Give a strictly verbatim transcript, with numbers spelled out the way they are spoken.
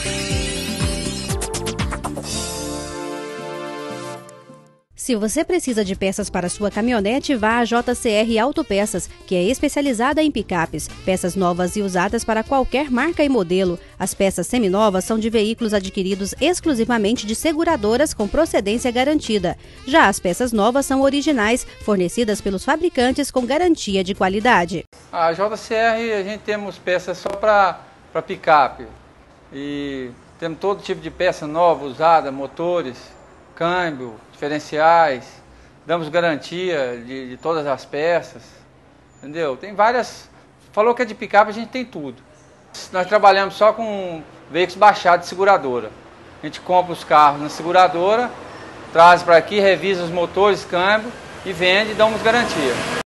Se você precisa de peças para sua caminhonete, vá à J C R Autopeças, que é especializada em picapes. Peças novas e usadas para qualquer marca e modelo. As peças seminovas são de veículos adquiridos exclusivamente de seguradoras com procedência garantida. Já as peças novas são originais, fornecidas pelos fabricantes com garantia de qualidade. A J C R, a gente temos peças só para para picape. E temos todo tipo de peça nova, usada, motores, câmbio, diferenciais, damos garantia de, de todas as peças, entendeu? Tem várias, falou que é de picape, a gente tem tudo. Nós trabalhamos só com veículos baixados de seguradora. A gente compra os carros na seguradora, traz para aqui, revisa os motores, câmbio e vende e damos garantia.